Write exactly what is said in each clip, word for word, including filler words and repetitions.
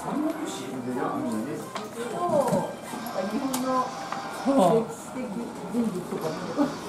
日本の歴史的人物とか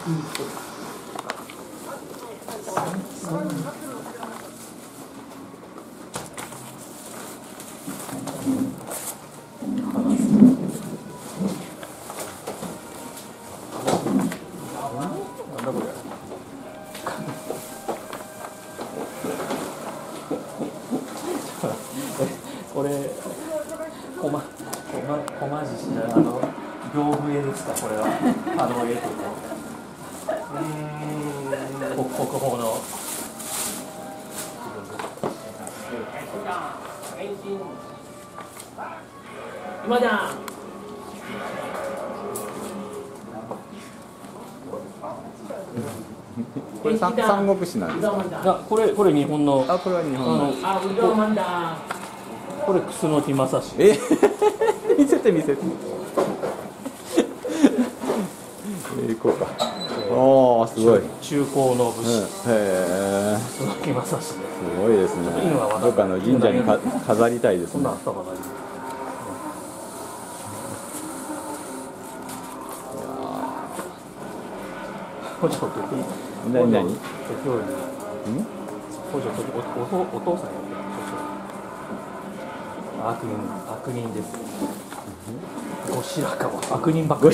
これコマコマコマジしあの屏風絵ですかこれはあの絵とか国国宝の今じゃんこれ三三国志なんですか。 あこれこれ日本のあこれは日本の。 あこれ楠木正史。 え見せて見せて。え行こうか。おおすごい。 中高の武士。 へえ。 楠木正史。すごいですね。どっかの神社にか飾りたいですね。補助と何何？うん？ 補助とおお父さんやって悪人悪人です。後白河悪人ばっかり。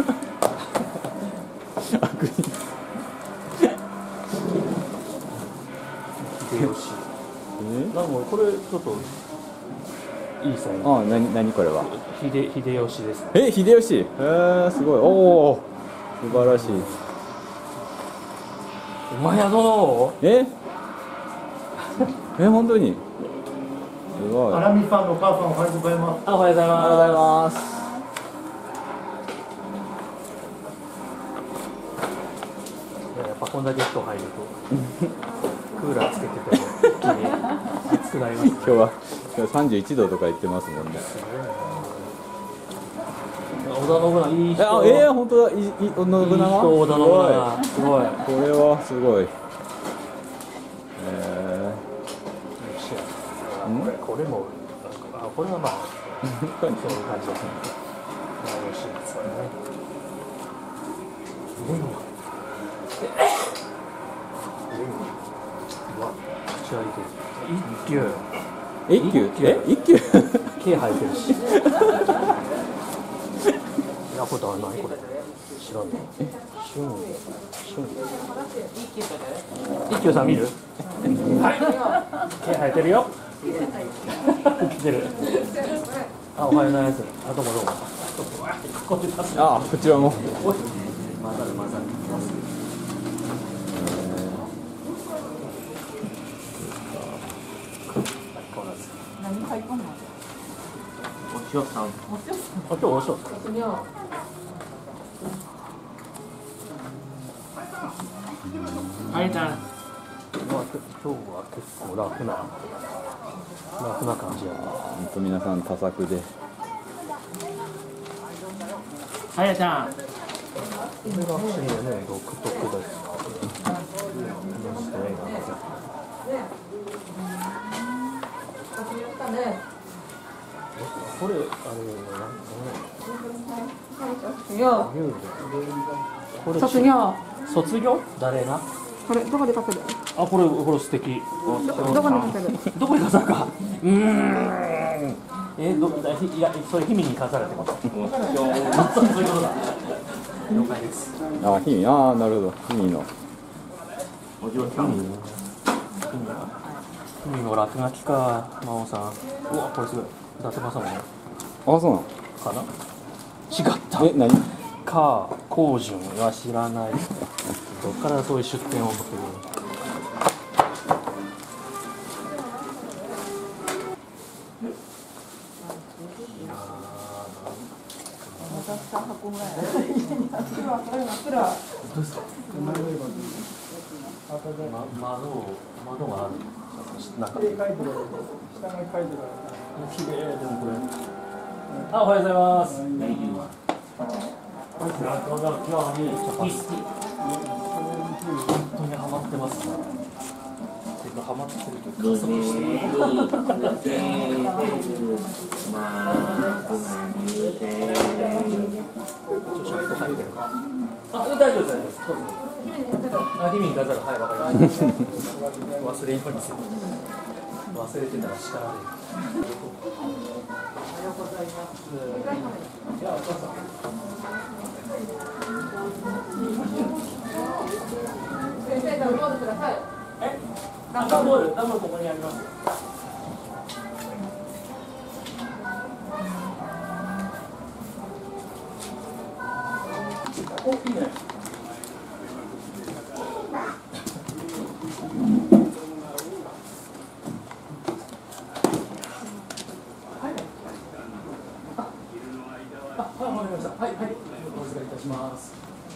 悪人。秀吉。え？なんかこれちょっといいサイン。 あ、何何これは？ 秀秀吉です。 え、秀吉。へえ、すごい。おお、素晴らしい。 馬宿のええ本当にすごい。 アラミファンのお母さんおはようございます。 あおはようございます。 おはようございます。 やっぱこんだけ人入るとクーラーつけてても一気に暑くなります、ね、 今日は今日さんじゅういちどとか言ってますもんね。 織田信長いい人。 ええー、本当だ。いい織田信長。 いい人織田信長。すごい。 これはすごい。えー、うん、これもあこれはまあそういう感じですね。よろしいですね。うわ口開いてる。 一休。一休。え一休。 毛生えてるし。やことはないこれ知らんね。シュンシュン一休さん見る？はい毛生えてるよ。来てる。あおはようございます。あどうもどうも。 あこちらも。 混ざる混ざる。 何入っとんの？ お塩さん。お塩さん。お塩お塩さん。あれだ。今日は結構楽な楽な感じやな。 本当皆さん多作で。 あやちゃん。これが不思議でね独特です。これあれなん卒業。 卒業？誰な？ これどこで書ける？ あこれこれ素敵。 ど, どこに書ける？ どこに飾るか。うーん。えどいやそれ姫に飾るってこと。そういうことだ。了解です。 あ姫あなるほど姫の。 お嬢さん。姫の落書きか真央さん。うわこれすごい。伊達政宗。 あそうなの。 かな。違った。 え何？ か光順は知らない。どっからそういう出典を持ってくる。窓窓がある。中で。下が書いてる。綺麗でもこれ。あおはようございます。本当にハマってます。 結構ハマってると加速してる。あ、大丈夫です、大丈夫です。あ、リミングガザル、はい、わかりました。忘れようにする。忘れてたら叱られる。おはようございます。いや、お母さん。先生、ダブルボールください。え？ダブルボール、ダブルここにあります。お、いいね。はいはい、お預かりいたします。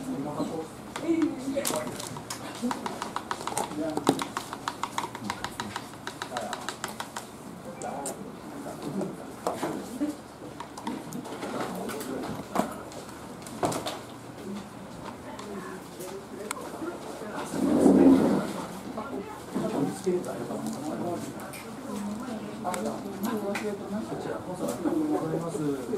こちらこそありがとうございます。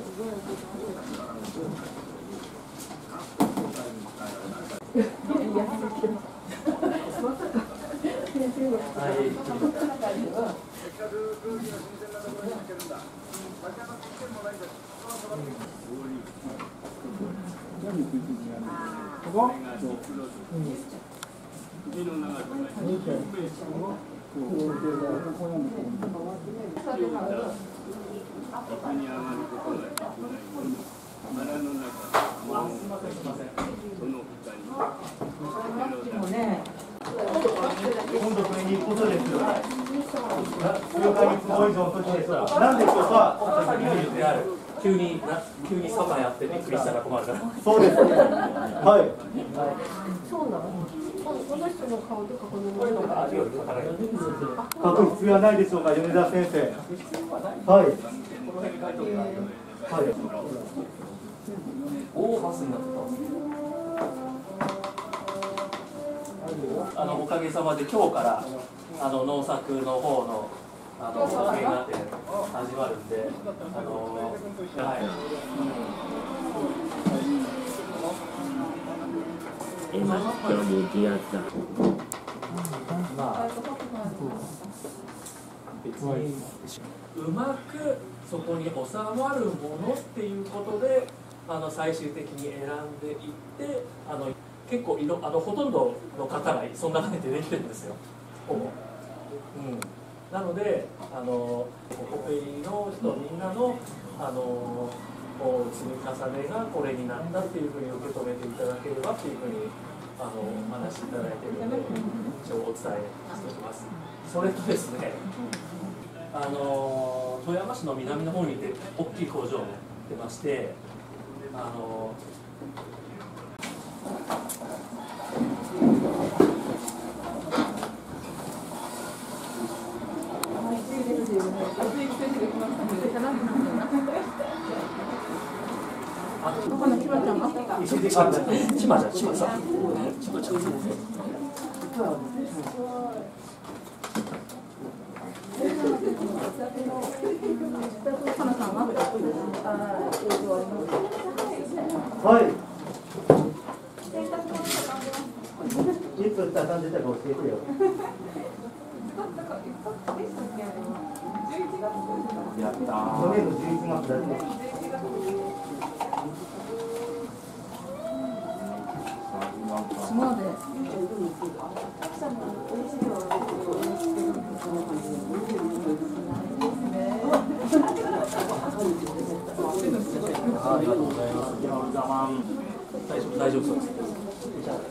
今度これに行くことですよ。数ヶ月後以上の時です。なんでこそは急にな急にサバやってびっくりしたら困るから。 そうです。はい。 そうなの。この人の顔とかこのこれとか味を書かない。 書く必要はないでしょうか、米田先生。はい。はい。 大マスになった。あのおかげさまで今日からあの農作の方のあの経営が始まるんで、あのはい。まあ別にうまくそこに収まるものっていうことで、あの最終的に選んでいって、あの結構いろあのほとんどの方がそんな感じでできてるんですよ、ほぼ。うん、なのであのコペリの人みんなのあのこう積み重ねがこれになったっていうふうに受け止めていただければっていうふうにあのお話しいただいているので、一応お伝えしておきます。それとですね、あの富山市の南の方にて大きい工場を出まして、あのちまちゃん、ちまさん。ちまちゃん。 はい。いつ畳んでたか教えてよ。 やったー。 去年のじゅういちがつだね。 相撲で。 ありがとうございます。大丈夫、大丈夫そうです。じゃあ、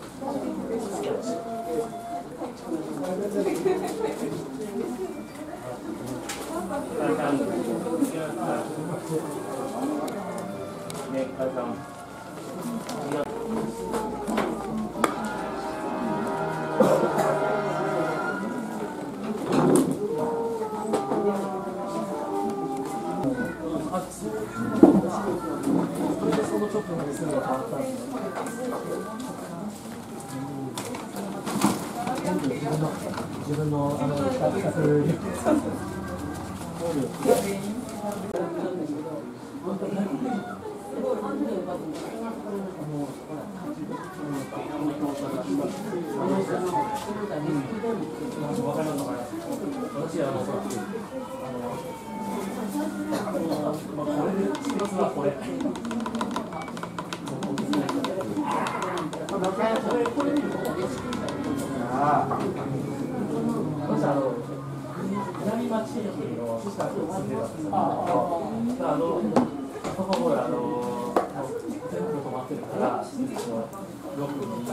その直後にすぐ変わったんですね。 分の自分のあの企画私はあのこれで一つはこれ。南町駅の近くに住んでたんですけど、あの、そこほら、あの、全部止まってるから、ロックに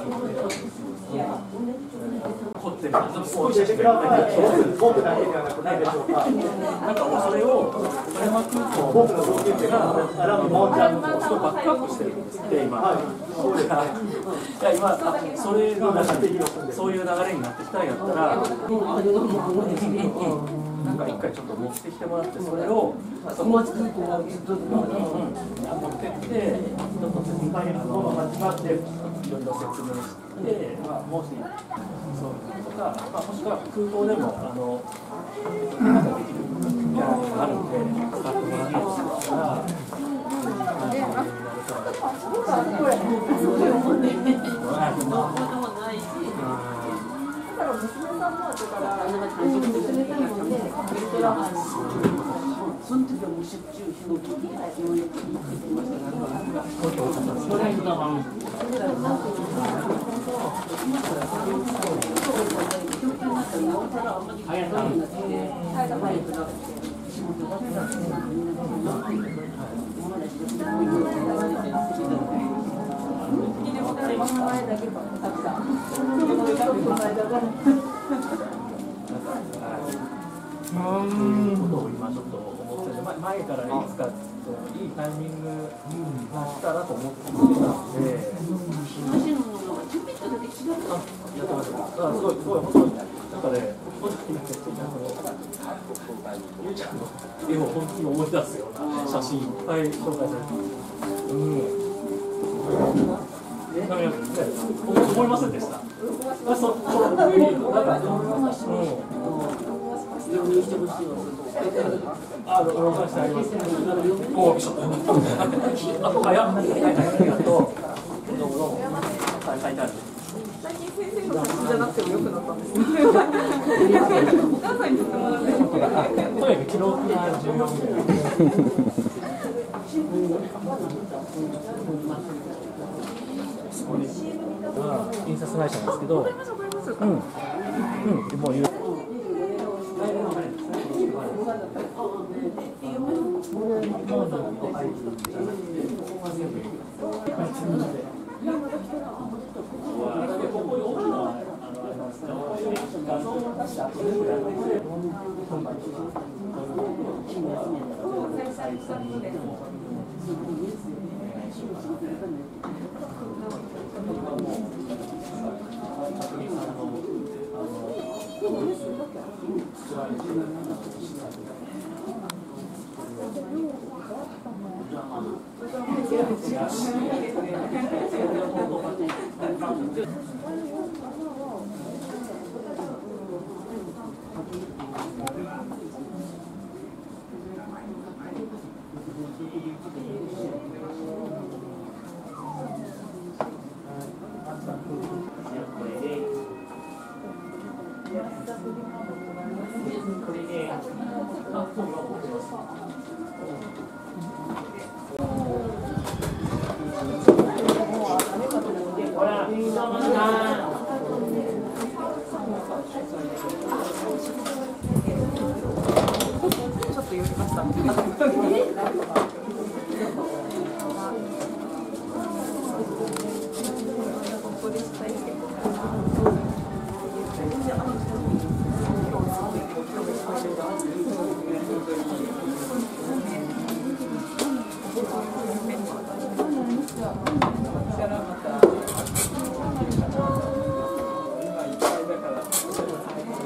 凝ってる。 教えてください。僕だけではなくないでしょうか。 なんかそれを富山空港僕の同級生がアラブモンちゃんのすごいバックアップしてるんですって今。 はい。 いや今それの中でそういう流れになってきたんやったら、なんか一回ちょっと持ってきてもらってそれをそこ持ってってちょっと説明あの始まっていろいろ説明して、まあもしそうとか、まあもしくは空港でもあのなんかできるキャラがあるんで使ってもらったりするから。 その時はもうしょっちゅう飛行機にようやく行ってましたうーんことを今ちょっと思ってて、前からいつかいいタイミングが来たらと思ってたんで、 私のものがちょっとだけ違う。 あ、やってました。だからすごいすごい本当になんかね、本当になんかゆうちゃんの絵を本当に思い出すような写真いっぱい紹介されてます。うん。思いませんでした。あ、そう、そう、なんか、うん。あ、動かしてあります。お、びしょ。あ、早っ。ありがとう。どうもどうも。書いてある。 最近先生の写真じゃなくても良くなったんですね。お母さんに撮ってもらって。 とにかく記録が重要みたいな。そこに、あ、印刷会社なんですけど、うん、うん、もう言う。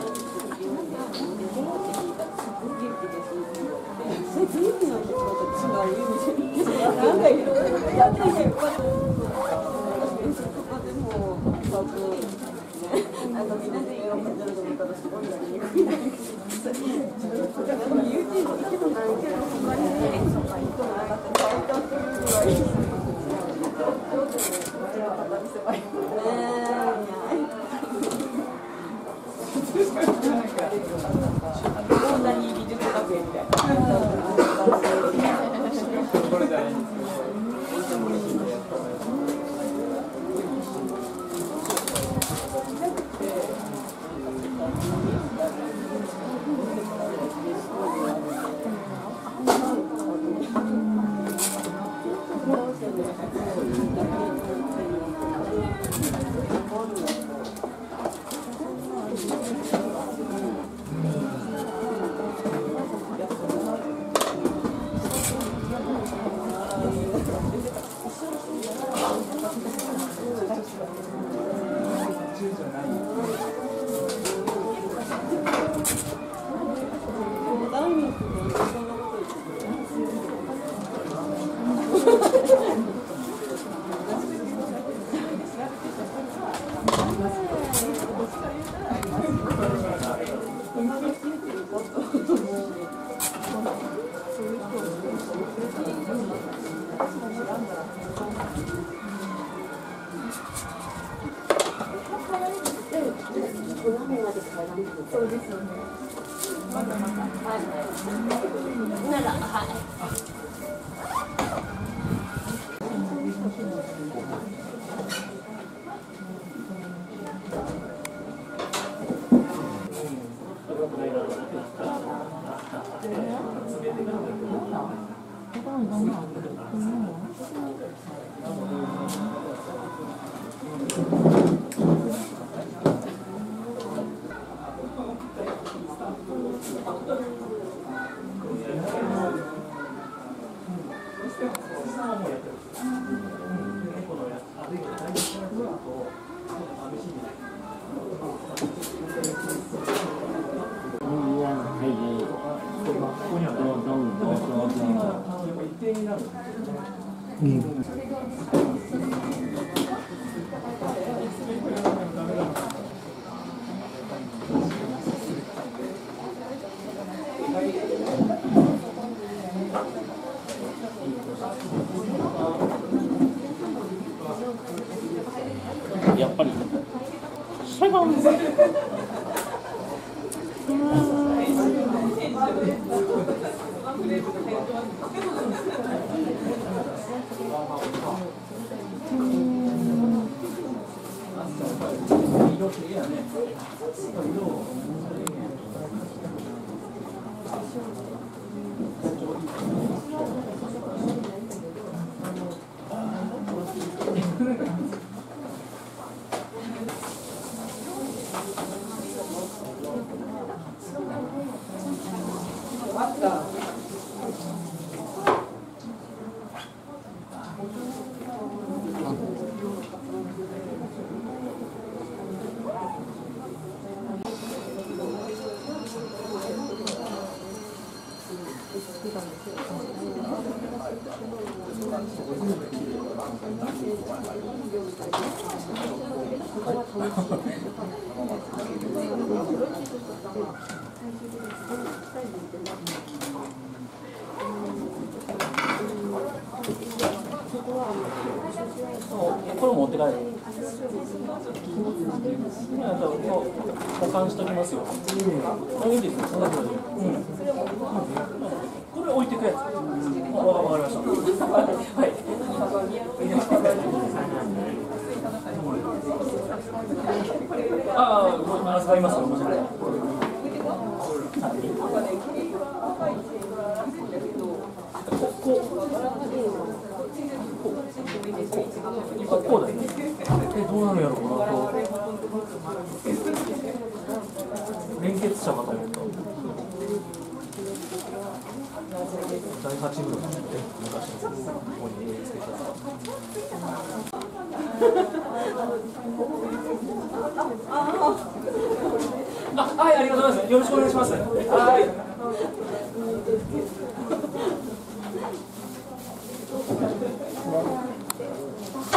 それ、雰囲気の人と違う。 言い方してこんなに憎いないけど、YouTube けどないけど、ほんまにね、人がなかったら顔歌ってるぐらい。こんなに技術学園みたいな。そうですよね。まだまだ。はい。なら、はい。 やっぱりシャガンこれ持って帰る。保管しときますよ。いいですよ。そんなことで。うん。これ置いてくやつ。わかりました。はい。ああ、預かりますよ。もちろん。ここうだよね。え、どうなるやろうなと。連結したかと思った。第八部の昔のここにつけてあ、はい、ありがとうございます。よろしくお願いします。はい。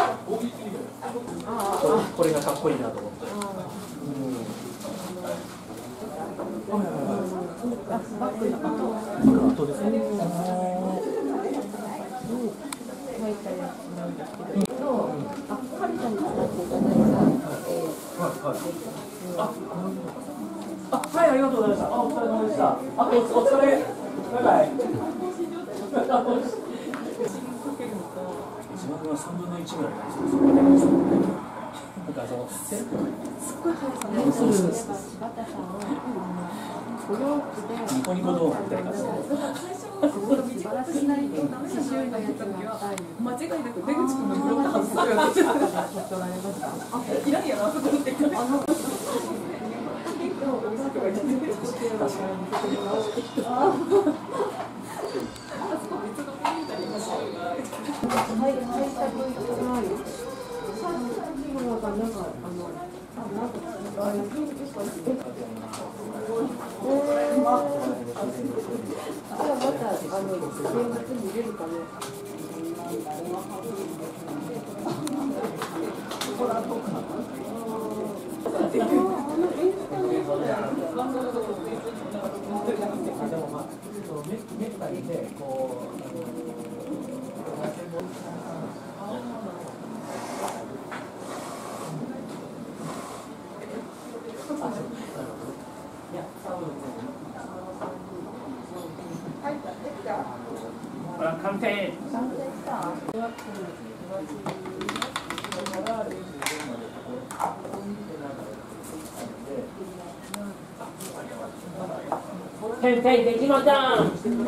これがかっこいいなと思って。うんバッグの後後ですね。 巻いたやつなんですけど、とあ、カルタに使っていただいた、えー、 あ、あ、はい、ありがとうございました。あ、お疲れ様でした。あ、おお疲れ。バイバイ。字幕が三分の一ぐらいなんですよ。なんかそのすっごい速さね。そうそうそう。 柴田さんをお洋服でニコニコ動画みたいな感じで。 すごい素晴らしい刺繍のやつがあったり、 間違いなく出口君のブロック外すようになっちゃった。 取られました。 あ、いらんやなと思ってから。あの。 完成。 先生できました。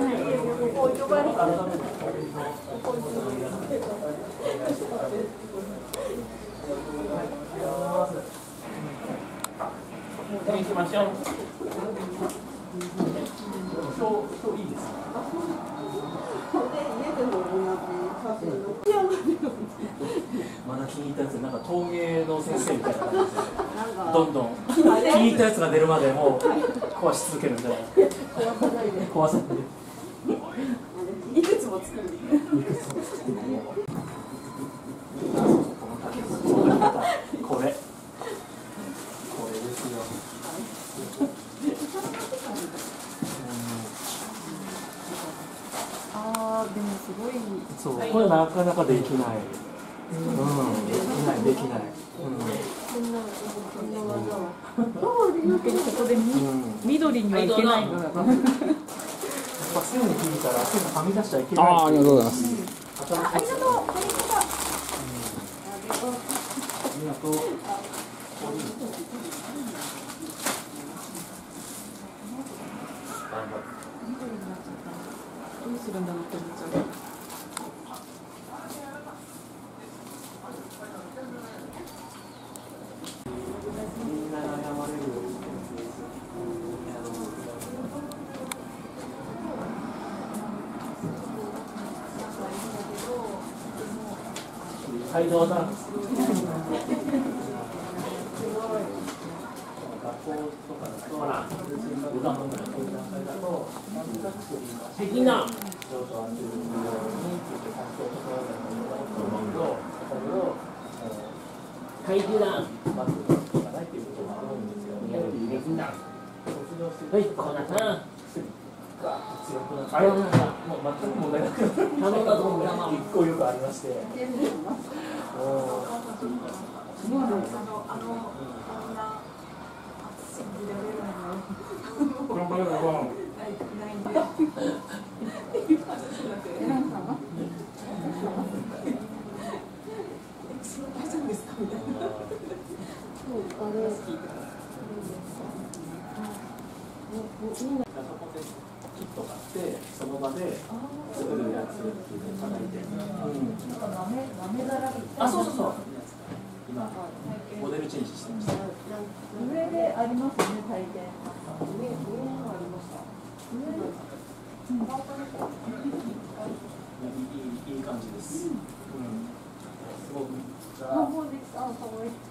行きましょう。 今日今日いいですか。まだ聞いたやつなんか陶芸の先生みたいな感じでどんどん聞いたやつが出るまでもう壊し続けるみたいな。壊さないで。 いくつも作る。 いくつも作る。これこれですよ。 ああ、でもすごい。 そう、これなかなかできない。うん、できないできない。うん。 こんなこんな技は。 本当にここでみ、緑にはいけないのが。 やっぱ線に引いたら線がはみ出しちゃいけない。 ああ、ありがとうございます。 あ、ありがとう。ありがとう。 どうするんだろうって思っちゃう。 みんなが謝れる。はい、どうぞ。学校とかだと、ほら、歌の段階だと、 的な。 ちょっと当てるようにって環境を整えたらいいと思うけど、だけど、 はい、だ。 まずしかないっていうことが多いんですよ。 的な。 卒業してはい、こうだな。 が強くなって、あれはなんかもう全く問題なく頼んだぞ、村間。 一個よくありまして。おーあの、あの、あんな。信じられるの。 この場合はない、ないんで。っていう話になって。選んだの。大丈夫ですかみたいな。 そうあれ。 キットがあってその場で作るやつっていうのをいただいて、あ、そうそうそう。今モデルチェンジしてました。 上でありますね、体験。上、上もありました。上で。 いい、いい、いい感じです。うん。すごく。 あ、もうできた。あ、かわいい。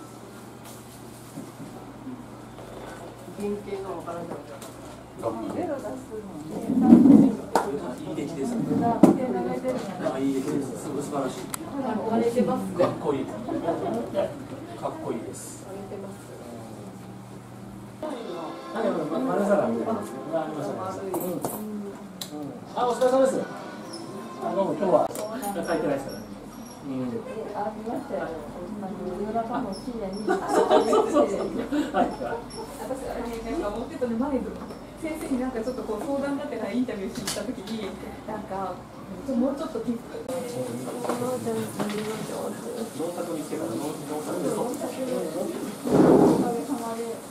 原型がわからない。ベロ出すのね。 いい出来です。あ、いい出来です。すごい素晴らしい。 割れてますね。 かっこいい。かっこいいです。 割れてます。 あ、でもま丸皿みたいなのがありましたね。うん。うん。あ、お疲れ様です。あ、どうも今日は書いてないですからね。うん。 あ、見ましたよ。夜中の深夜に。 はい。 私あれなんか持ってたね前先生になんかちょっとこう相談だってからインタビューしに来た時になんかもうちょっとティップ。 農作見つけたら農作でそう。 おかげさまで。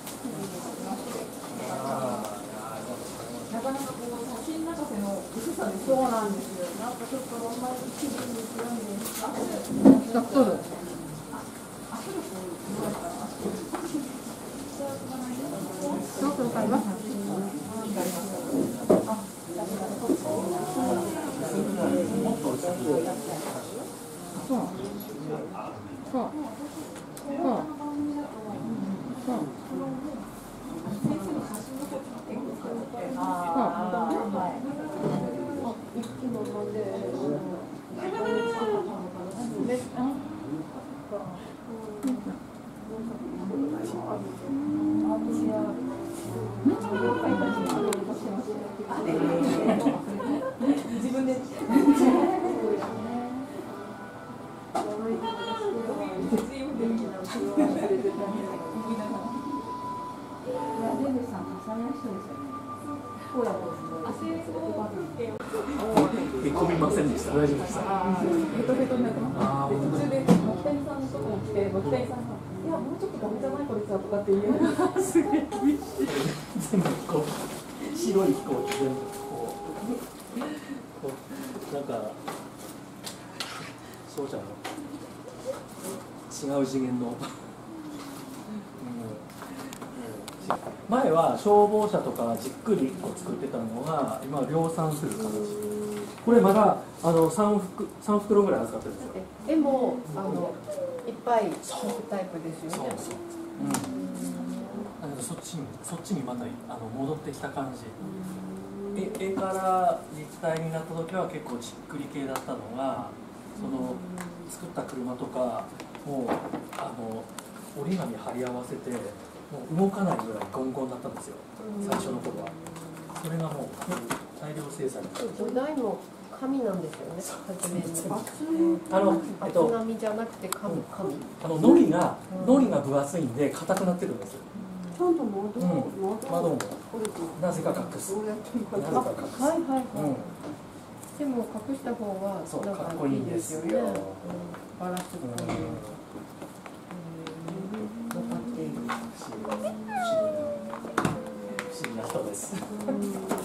なかなかこう写真泣かせの薄さでそうなんですよ。なんかちょっとあんまり気分に強いんで。あ、そう。圧力どうやったら。どうするかあります。そう。そう。そう。自分でへこみませんでした。大丈夫でした。 ヘトヘトになってます。 ああ、 途中で木谷さんのとこに来て、木谷さんがいやもうちょっとダメじゃないこれさとかって言う。すげえ厳しい。 全部こう白い飛行機全部こうこうなんかそうじゃない違う次元の。前は消防車とかじっくりいっこ作ってたのが今は量産する形。これまだあの三袋三袋ぐらい扱ってるんですよ。 でもあのいっぱい置くタイプですよね。 そうそう。うん。だけどそっちにそっちにまたあの戻ってきた感じ。絵絵から立体になった時は結構じっくり系だったのが、その作った車とかもうあの折り紙貼り合わせて。もう動かないぐらいゴンゴンだったんですよ、最初の頃は。それがもう大量生産に。 土台も紙なんですよね。初めに。 あのえっと厚紙じゃなくて紙紙。 あの糊が糊が分厚いんで硬くなってるんですよ。 ちゃんと窓うん窓もなぜか隠す。なぜか隠す。 はいはいはい。 うんでも隠した方がそうなんかっこいいんですよ。 バラすうん分かっている。 不思議な不思議な人です。